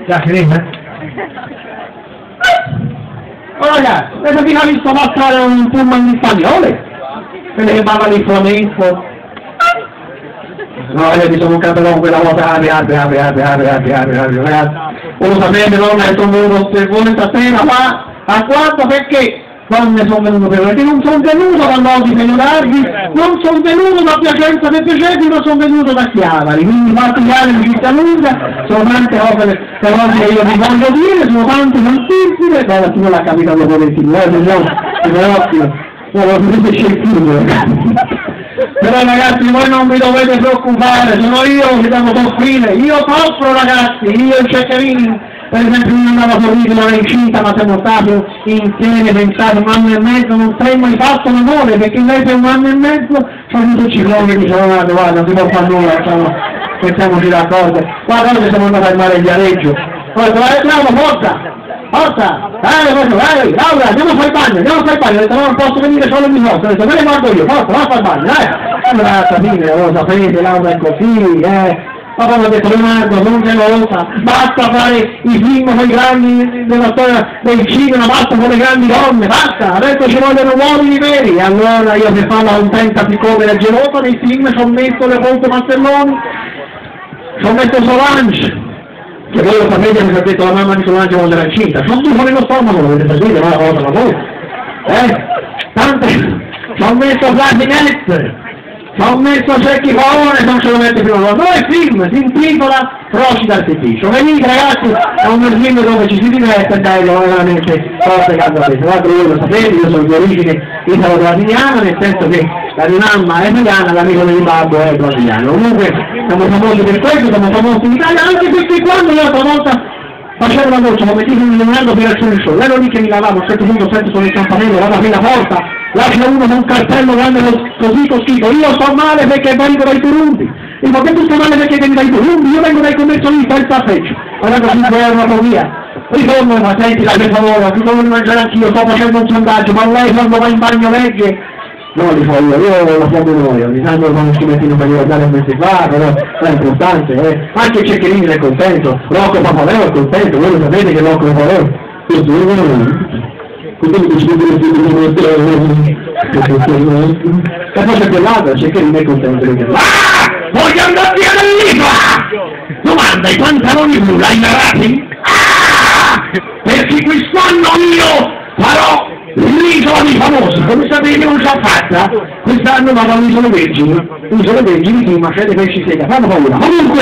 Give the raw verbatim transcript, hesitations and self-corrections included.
Già finita? Oh ragazzi, avete fino a visto passare un pullman di spagnole? Quelli che parlano di flamenco? No, io mi sono un capellone quella volta, apri, apri, apri, apri, apri, apri, apri, apri, ragazzi. Uno sapete, non è sono venuto per voi stasera, ma a quanto perché? Non ne sono venuto per perché non sono venuto da nodi pelotardi, non sono venuto da Piacenza per Piacenti, non sono venuto da Chiavari, quindi materiale di vita lunga, sono tante cose, le cose che io vi voglio dire, sono tante tantissime, ma tu non l'ha capitato con il film, eh, no, è ottimo, non lo potete scegliere. Però ragazzi voi non vi dovete preoccupare, sono io che devo soffrire, io soffro ragazzi, io e Ceccherini. Per esempio io andavo a sorridere, non è incinta, ma siamo stati insieme, pensate, un anno e mezzo, non saremmo mai fatto un amore, perché lei per un anno e mezzo c'è avuto ciclone che diceva, guarda, guarda, non si può fare nulla, diciamo, mettiamoci d'accordo. Guarda, noi siamo andati al mare di Viareggio. Guarda, vai, andiamo, forza, forza, dai, vai, vai, Laura, andiamo a fare il bagno, andiamo a fare il bagno, ho detto, no, non posso venire solo di forza, ho detto, me ne guardo io, forza, vai a fare il bagno, dai. Allora, alla fine, lo sapete, Laura è così, eh. Ma poi mi ha detto Leonardo, non te lo sa, basta fare i film con i grandi della storia del cinema, basta con le grandi donne, basta, adesso ci vogliono uomini veri. E allora io per farla contenta, siccome era gelosa nei film, ci ho messo Leopoldo Mastelloni, ci ho messo Solange, che voi lo sapete, mi ha detto la mamma di Solange quando era incinta, sono due nello stomaco, lo vedete sapere, ma la cosa la voi, eh? Tante, ci ho messo Platinette, ho messo Cecchi Paone, non ce lo mette più allora. Però il film si intitola Procida Artificio. Venite ragazzi, è un film dove ci si diverte, dai, è veramente forte calzolese. Tra l'altro voi lo sapete, io sono di origine italo-brasiliana, nel senso che la mia mamma è italiana, l'amico del babbo è brasiliano. Comunque siamo famosi per questo, siamo famosi in Italia, anche perché quando io l'altra volta facevo la doccia, come dico di Leonardo per il show, ero lì che mi lavavo, a un certo punto sento con il campanello, vado a aprire la porta, lascia uno con un cartello grande così con scritto, io sto male perché vengo dai Burundi, e ma che tu stai male perché vieni dai Burundi, io vengo dai commercialisti al taffeccio, guardate cinque euro via, ritorno, ma senti la per favore, ti devo mangiare anch'io, sto facendo un sondaggio, ma lei quando va in bagno legge? No, li fa io, io lo faccio noi, ogni tanto quando ci mettino per ricordare un mese fa, però è importante, eh. Anche Ceccherini è contento, Rocco Papaleo è contento, voi lo sapete che Rocco Papaleo, e poi c'è quell'altro, Ceccherini è contento, ah! Voglio andare via dall'isola! Domanda, i pantaloni blu l'hai narrati? Ah! Perché quest'anno io farò l'isola dei famosi, come sapete non ce l'ha fatta, quest'anno vado all'isola Vergini, l'isola Vergini sì, ma c'è dei pesci secca, fanno paura, comunque